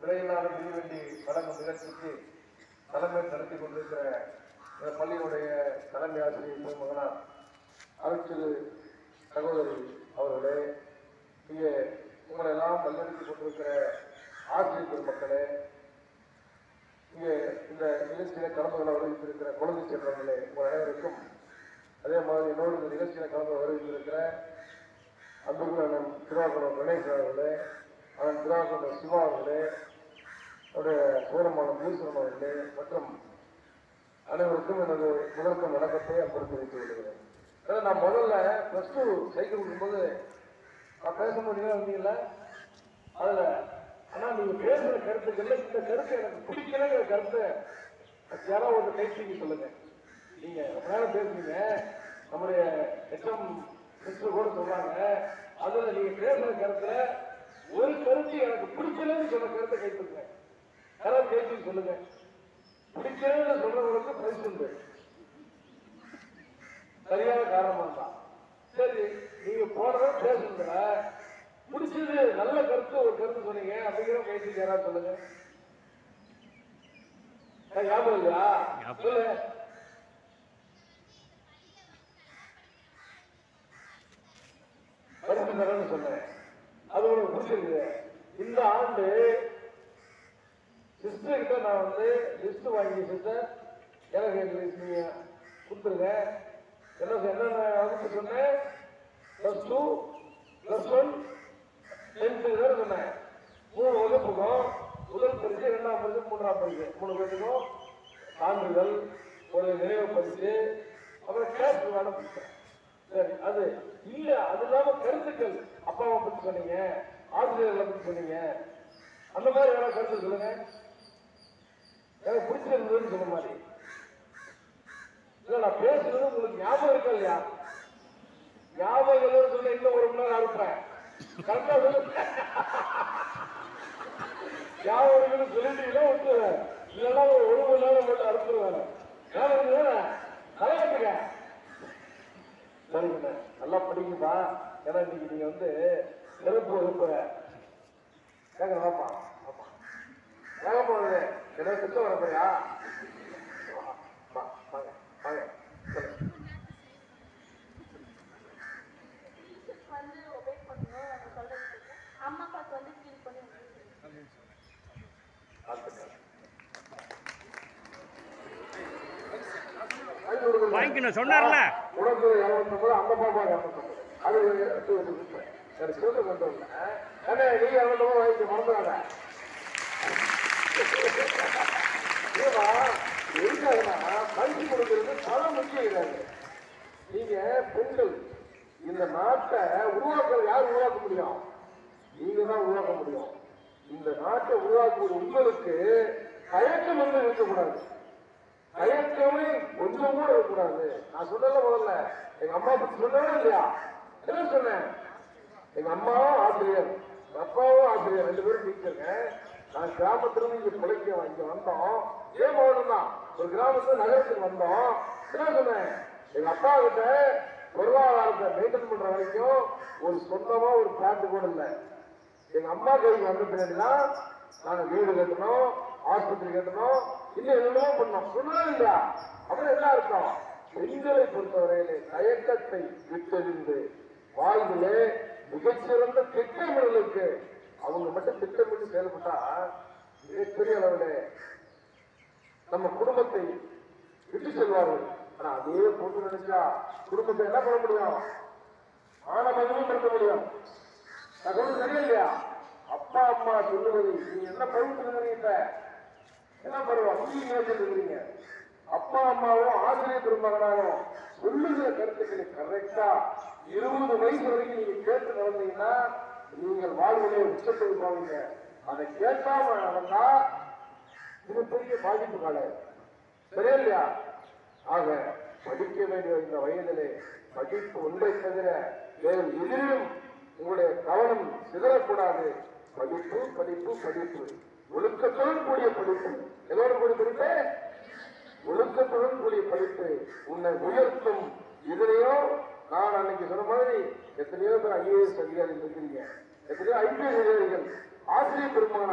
விரையிலான மிதிவண்டி வழங்கும் நிகழ்ச்சிக்கு தலைமை நடத்தி கொண்டிருக்கிற இந்த பள்ளியுடைய தலைமை ஆசிரியர் மகனார் அரசியல் சகோதரி அவர்களே, இங்கே உங்களை எல்லாம் வழிநடத்தி கொண்டிருக்கிற ஆசிரியர் பெருமக்களே, இங்கே இந்த நிகழ்ச்சியில கலந்து கொள்ள வருகின்றிருக்கிற குழந்தை செல்வங்களே, உங்கள் அனைவருக்கும் அதே மாதிரி என்னோடு இந்த நிகழ்ச்சியில கலந்து வருகின்றிருக்கிற அன்புக்குள் அண்ணன் திருவாக்குளம் கணேசன் அவர்களே, அண்ணன் திருவாக்குளம் சிவா அவர்களே, அவருடைய சோழமானம் ஈஸ்வரன் அவர்களே மற்றும் அனைவருக்கும் எனது முதற்கும் வணக்கத்தை அன்பு தெரிவித்து விடுகிறேன். நான் முதல்ல +2 சைக்கிள் கொடுக்கும்போது நான் பேச முடியும் வந்தீங்கல்ல, அதுல ஆனா நீங்க பேசுற கருத்துக்கள்ல இந்த கருத்து எனக்கு பிடிக்கலங்கிற கருத்தை யாராவது ஒரு கைத்தூக்கி சொல்லுங்க. நீங்க ரொம்ப நேரம் பேசுறீங்க, நம்முடைய HM சிஸ்டர் கூட சொல்றாங்க, அதுல நீங்க பேசுற கருத்துல ஒரு கருத்து எனக்கு பிடிக்கலன்னு சொன்ன கருத்தை கைத்தூங்க. யாராவது கைத்தூக்கி சொல்லுங்க. பிடிக்கலன்னு சொல்றவங்களுக்கு பிரைஸ் உண்டு, சரியான காரணம் தான். சரி, நீங்க போனதை பேசுறதுல பிடிச்சது நல்ல கருத்து ஒரு கருத்து சொன்னீங்க அப்படிங்கிற கைத்தூக்கி யாராவது சொல்லுங்க. ஞாபகம் இல்லையா? சொல்லு. பரிசு சொன்னேன், அது உங்களுக்கு பிடிச்சிருக்கு. இந்த ஆண்டு சிஸ்டர் கிட்ட நான் வந்து லிஸ்ட் வாங்கி, சிஸ்டர் எனக்கு நீங்க கொடுத்துருங்க. என்னென்ன வகுப்பு சொன்னேன், +2 +1 10th சொன்னேன். 3 வகுப்புக்கும் முதல் பரிசு, 2ஆம் பரிசு, 3ஆம் பரிசு 3 பேருக்கும் சான்றிதழ், ஒரு நினைவு பரிசு, அப்புறம் கேஷ் அனுப்பிச்சேன். சரி, அது இல்ல, அது இல்லாம கருத்துக்கள் அப்பாவை பத்தி சொன்னீங்க, ஆசிரியர்களை பத்தி சொன்னீங்க, அந்த மாதிரி யாராவது கருத்து சொல்லுங்க. எனக்கு பிடிச்சிருந்ததுன்னு சொன்ன மாதிரி. இல்ல, நான் பேசுறது உங்களுக்கு ஞாபகம் இருக்கா இல்லையா? ஞாபகம் சொன்ன இன்னும் 1 மணி நேரம் அனுப்புறேன். கரெக்டா சொல்லு. ஞாபகம் சொல்லிட்டீங்கன்னா விட்டுருவேன், இல்லைன்னா 1 மணி நேரம் மட்டும் அனுப்புருவேன். தலைவட்டுங்க. சரிங்க, நல்லா படிக்கும்பா. ஏன்னா இன்னைக்கு நீங்க வந்து சிறப்பு வகுப்பு கேட்க வாப்பா. ஆமா, கேட்க போறது என்ன திட்டம் வரப்பையா? வாங்க வாங்க. வாங்கிக்கணும் சொன்னார்ல, உனக்கு 250, அந்த பாப்பா 250, அது சொல்லு கொண்டு வரல. ஏன்னா நீ 250 வாங்கி மறந்துடாத. எதுக்காகனா பரிசு கொடுக்கிறது பணம் முக்கியம் கிடையாது. நீங்க பெண்கள் இந்த நாட்டை உருவாக்குறது யார் உருவாக்க முடியும்? நீங்க தான் உருவாக்க முடியும். இந்த நாட்டை உருவாக்குவது உங்களுக்கு தயக்கம் வந்து இருக்கக்கூடாது, தயக்கமே கொஞ்சம் கூட இருக்கக்கூடாது. நான் சொல்லல முதல்ல, எங்க அம்மா பத்தி சொல்லவே இல்லையா? என்ன சொன்னேன்? எங்க அம்மாவும் ஆசிரியர், அப்பாவும் ஆசிரியர், 2 பேரும் டீச்சருங்க. நான் கிராமத்திலிருந்து இங்க பிழைக்க இங்க வந்தோம். ஏன் போகணும் தான், ஒரு கிராமத்துல நகரத்துக்கு வந்தோம். என்ன சொன்னேன்? எங்க அப்பா கிட்ட பொருளாதாரத்தை மெயின்டைன் பண்ற வரைக்கும் ஒரு சொந்தமா ஒரு பிளாட் கூட இல்லை. எங்க அம்மா கைக்கு வந்த பின்னாடிதான் நாங்க வீடு கட்டணும், ஆஸ்பத்திரி கட்டணும், இன்னும் என்னென்னமோ பண்ணோம். சொன்னோம் இல்லையா? அப்புறம் என்ன அர்த்தம்? பெண்களை பொறுத்தவரையிலே தயக்கத்தை விட்டறிந்து வாழ்விலே மிகச்சிறந்த திட்டமிடலுக்கு அவங்க மட்டும் திட்டமிட்டு செயல்பட்டா மிகப்பெரிய அளவில் நம்ம குடும்பத்தை விட்டு செல்வார்கள். ஆனா அதே பொண்ணு நினைச்சா குடும்பத்தை என்ன பண்ண முடியும்? ஆனமதிலும் நடத்த முடியும். தகவல் சரியா இல்லையா? அப்பா அம்மா சொல்லுவது நீங்க என்ன பருவத்தில் என்ன பருவம் இருக்கிறீங்க? அப்பா அம்மாவும் ஆசிரியர் பெருமகனாலும் சொல்லுகிற கருத்துக்களை கரெக்டா 20 வயசு வரைக்கும் நீங்க கேட்டு நடந்தீங்கன்னா நீங்கள் வாழ்விலே உச்சத்தை போவீங்க. அதை கேட்காம நடந்தா மிகப்பெரிய பாதிப்பு கால. சரியா இல்லையா? ஆக படிக்க வேண்டிய இந்த வயதிலே படிப்பு ஒன்றை தவிர வேறு எதிலும் உங்களுடைய கவனம் சிதறக்கூடாது. படிப்பு படிப்பு படிப்பு, ஒழுக்கத்துடன் கூடிய படிப்பு. எதோடு கூடிய படிப்பு? ஒழுக்கத்துடன் கூடிய படிப்பு உன்னை உயர்த்தும். இதுலயோ நான் அன்னைக்கு சொன்ன மாதிரி எத்தனையோ பேர் IAS அதிகாரிகள் இருக்கிறீங்க, எத்தனையோ IPS அதிகாரிகள், ஆசிரியர் பெருமகனார்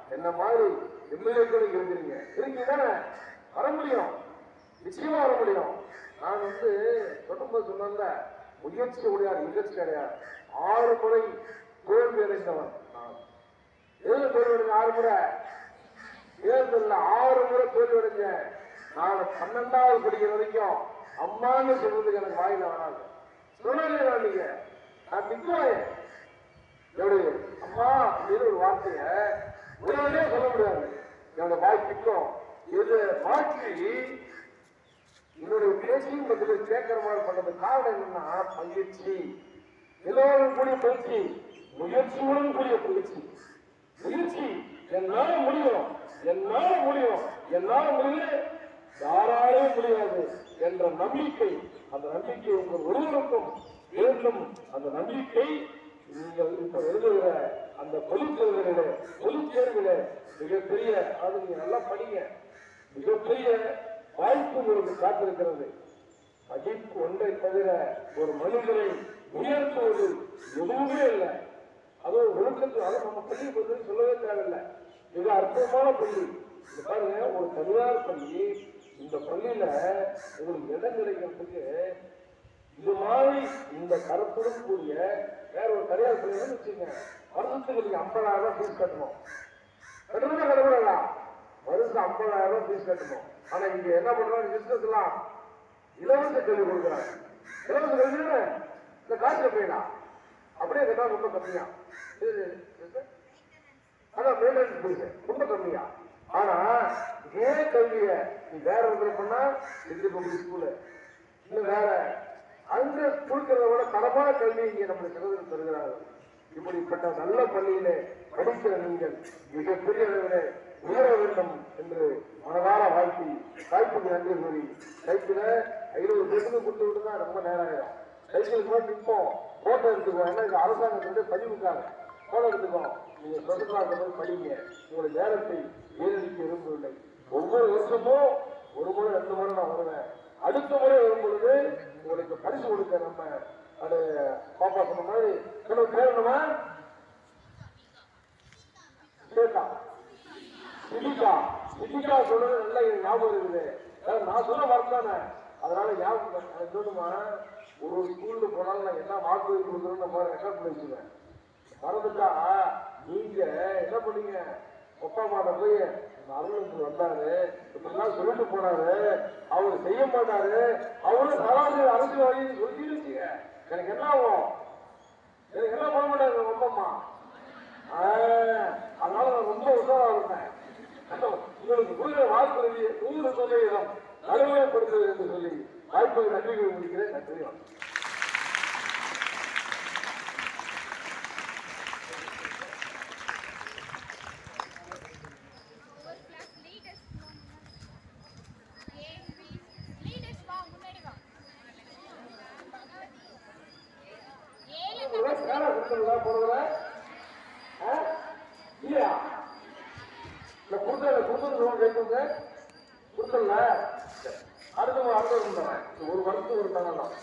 என்ன மாதிரி எம்எல்ஏக்களும் இருக்கிறீங்க தானே, வர முடியும், நிச்சயமா வர முடியும். நான் தொடர்ந்து சொன்ன முயற்சி உடையார், நிகழ்ச்சி கிடையாது. 6 முறை தோல்வி அடைந்தவன் நான். எது தோல்வி அடைஞ்ச? 6 முறை தேர்தல் 6 முறை தோல்வி அடைஞ்சேன். நான் 12வது படிக்கிற வரைக்கும் அம்மான்னு சொல்றதுக்கு எனக்கு வாயில வராது. சொன்னீங்க நீங்க, நான் திக்குவேன். எப்படி அம்மா அப்படின்னு ஒரு வார்த்தைய உடனே சொல்ல முடியாது. என்னோட வாய் திக்கும். இது மாற்றி என்னுடைய பேச்சையும் பதில் கேட்கிற மாதிரி பண்ணது காரணம் என்னன்னா, பயிற்சி, எல்லோரும் கூடிய பயிற்சி, முயற்சியுடன் கூடிய பயிற்சி. முயற்சி என்னால முடியும், என்னால முடியும், என்னால முடியல, யாராலும் முடியாது என்ற நம்பிக்கை, அந்த நம்பிக்கை உங்கள் ஒருவருக்கும் வேண்டும். அந்த நம்பிக்கை நீங்கள் இப்ப எழுதுகிற அந்த பொதுத்தேர்வுகளிலே, பொதுத்தேர்விலே மிகப்பெரிய, அது நீங்க நல்லா படிங்க, மிகப்பெரிய வாய்ப்பு உங்களுக்கு காத்திருக்கிறது. படிப்பு ஒன்றை தவிர ஒரு மனிதனை உயர்த்துவது எதுவுமே இல்லை. அது ஒழுக்கத்து, அதை நம்ம பள்ளி பற்றி சொல்லவே தேவையில்லை. மிக அற்புதமான பள்ளி. இது பாருங்க, ஒரு தனியார் பள்ளி. இந்த பள்ளியில உங்களுக்கு இடம் கிடைக்கிறதுக்கு இது மாதிரி இந்த கருத்துடன் கூடிய வேற ஒரு தனியார் பள்ளி வச்சுங்க, வருஷத்துக்கு நீங்க 50,000 ஃபீஸ் கட்டணும். கட்டணுமா கட்டக்கூடாதா? வருஷம் 50,000 ஃபீஸ் கட்டணும். ஆனா இங்க என்ன பண்றாங்க, பிசினஸ் எல்லாம் இலவச கல்வி கொடுக்குறாங்க. இலவச கல்வி இந்த காசுல போயிடலாம், அப்படியே கேட்டா ரொம்ப கம்மியா. அதான் மெயின்டெனன்ஸ் ஃபீஸ் ரொம்ப கம்மியா. ஆனா இதே கல்விய நீ வேற ஒன்று பண்ணா டிகிரி பப்ளிக் ஸ்கூலு இன்னும் வேற அங்க கொடுக்கிறத விட தரமான கல்வி இங்கே நம்மளுக்கு சிறந்து தருகிறார்கள். இப்படிப்பட்ட நல்ல பள்ளியிலே படிக்கிற நீங்கள் மிகப்பெரிய அளவிலே உயர வேண்டும் என்று மனதார வாய்ப்புக்கு நன்றி கூறி, சைக்கிள 500 பேருக்கு கொடுத்து விட்டுனா ரொம்ப நேரம் ஆயிடும். சைக்கிளுக்கு கூட நிற்போம், போட்டோ எடுத்துக்கோ. ஏன்னா இது அரசாங்கத்தினுடைய பதிவுக்காக போட்டோ எடுத்துக்கோ. நீங்க சொந்தமாக போய் படிங்க. உங்களுடைய நேரத்தை வீணடிக்க விரும்பவில்லை. ஒவ்வொரு வருஷமும் 1 முறை 2 முறை நான் வருவேன். அடுத்த முறை வரும்பொழுது உங்களுக்கு பரிசு கொடுக்க நம்ம அது பாப்பா சொன்ன மாதிரி பேரணுமா கேட்டா சிட்டிக்கா சொல்றது நல்லா ஞாபகம் இருக்குது. நான் சொல்ல வரத்தானே, அதனால ஞாபகம் சொல்லுமா. ஒரு ஸ்கூல்ல போனாலும் நான் என்ன வாக்கு கொடுக்குறேன்னு நம்ம ரெக்கார்ட் பண்ணி வச்சுருவேன். மறந்துட்டா நீங்க என்ன பண்ணீங்க, அப்பா அம்மாட்ட போய் அருள் வந்தாரு இப்படிலாம் சொல்லிட்டு போனாரு, அவரு செய்ய மாட்டாரு, அவரு சராசரி அரசியல்வாதி சொல்லிடுச்சுங்க. எனக்கு என்ன ஆகும், எனக்கு என்ன பண்ண மாட்டாரு உங்க அம்மா. அதனால நான் ரொம்ப உஷாரா இருந்தேன். உங்களுக்கு கொடுக்கிற வாய்ப்பு 100% நடைமுறைப்படுத்துவது என்று சொல்லி வாய்ப்புக்கு நன்றிகள் முடிக்கிறேன். நன்றி. போறதுல இல்லையா கொடுத்துருங்க கேட்குங்க கொடுத்துடல அடுத்த ஒரு வருஷத்துக்கு ஒரு தங்க தான்.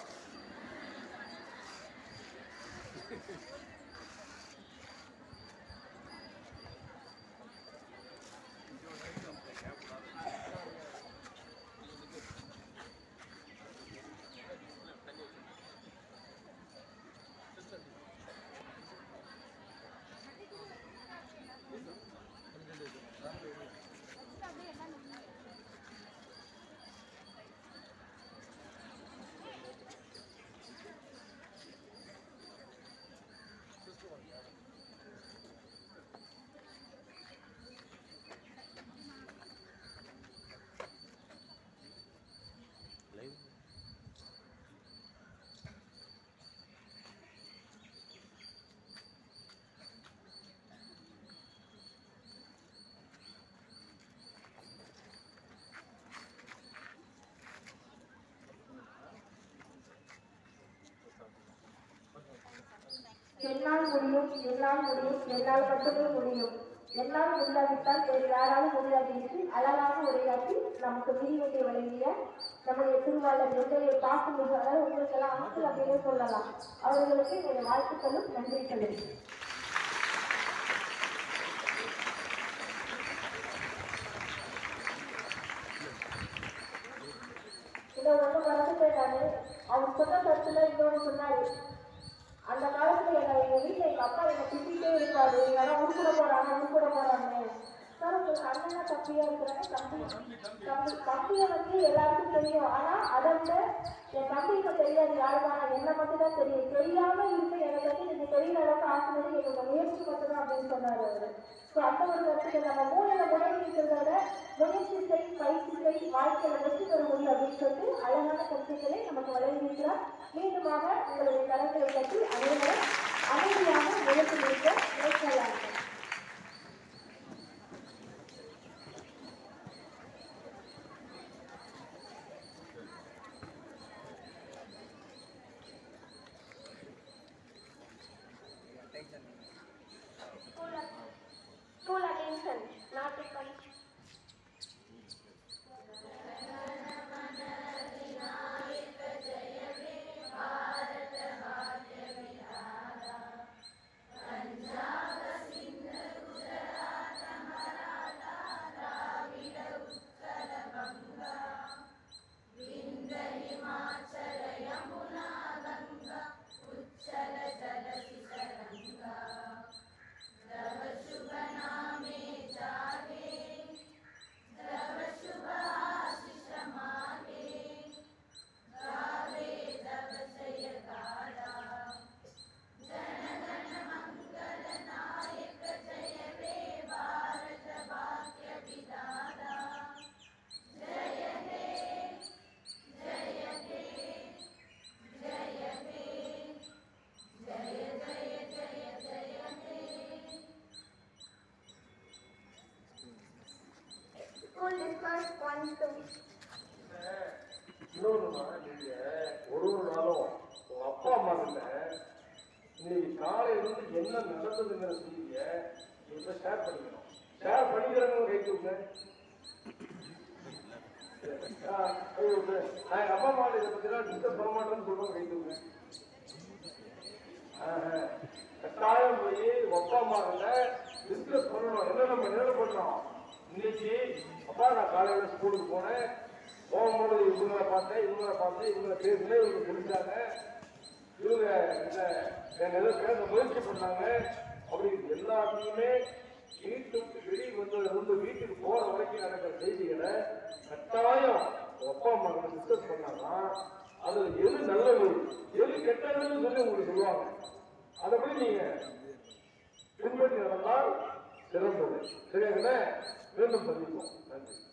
என்னால் முடியும், என்னால் முடியும், என்னால் மட்டுமே முடியும், என்னால் முடியாவிட்டால் வேறு யாராலும் முடியாது என்று அழகாக உரையாற்றி நமக்கு விரிவுரை வழங்கிய நம்முடைய திருவாளர் எங்களை பார்க்கும் மிக அதாவது உங்களுக்கெல்லாம் அங்கு அப்படின்னு சொல்லலாம். அவர்களுக்கு என்னுடைய வாழ்த்துக்களும் நன்றிகளும். இதை ஒண்ணு மறந்துட்டேன் நானு. அவர் சொன்ன கருத்துல இன்னொன்னு சொன்னாரு. அந்த காலத்துல எங்க வீட்டுல எங்க அப்பா என்னை திட்டிகிட்டே இருப்பாரு, யாரும் உருப்பிட போறாங்க. சார் உங்களுக்கு அண்ணனா தம்பியா இருக்கிறாங்க. தம்பியை வந்து எல்லாருக்கும் தெரியும். ஆனா அதை விட என் தம்பிக்கு தெரியாது யாருக்கான என்ன மட்டும் தான் தெரியும். தெரியாம இருந்து எனக்கு வந்து நீங்க தெரியுற அளவுக்கு ஆசைப்படி என்னோட முயற்சி மட்டும்தான் அப்படின்னு சொன்னாரு அவரு. ஸோ அந்த ஒரு கருத்துக்கு நம்ம மூளையில முடங்கி இருக்கிறத முயற்சி செய், பயிற்சி செய், வாழ்க்கையில வெற்றி பெற முடியும் அப்படின்னு சொல்லிட்டு அழகான கருத்துக்களை நமக்கு வழங்கியிருக்கிறார். மீண்டுமாக உங்களுடைய கருத்துக்களை பற்றி அனைவரும் அமைதியாக முயற்சி இருக்க முயற்சியாக. Full attention, not to come. இன்னொன்னுமா, நீங்க ஒரு நாளும் உங்க அப்பா அம்மா கிட்ட இன்னைக்கு காலையில இருந்து என்ன நடந்ததுங்கிற செய்திய இப்ப ஷேர் பண்ணிக்கணும். ஷேர் பண்ணிக்கிறவங்க கை தூங்க. நான் எங்க அப்பா அம்மா இதை பத்தி டிஸ்கஸ் பண்ண மாட்டேன்னு சொல்றவங்க கை தூங்க. கட்டாயம் போய் அப்பா அம்மா கிட்ட டிஸ்கஸ் பண்ணணும். என்ன நம்ம என்ன பண்ணோம், இன்னைக்கு அப்பா நான் காலையில ஸ்கூலுக்கு போனேன், போகும்போது இவங்களை பார்த்தேன், இவங்களை பேசுனேன், இவங்க புரிஞ்சாங்க, இவங்க ஏதோ பேச முயற்சி பண்ணாங்க, அப்படி எல்லாத்தையுமே வீட்டுக்கு வெளியே வந்து வீட்டுக்கு போற வரைக்கும் நடக்கிற செய்திகளை கட்டாயம் அப்பா அம்மா கிட்ட டிஸ்கஸ் பண்ணாங்கன்னா அதுல எது நல்லது எது கெட்டதுன்னு சொல்லி உங்களுக்கு சொல்லுவாங்க. அதைப்படி நீங்க பின்பற்றி நடந்தால் சிறந்தது. சரியாங்கண்ணே, மீண்டும் சந்திப்போம். நன்றி.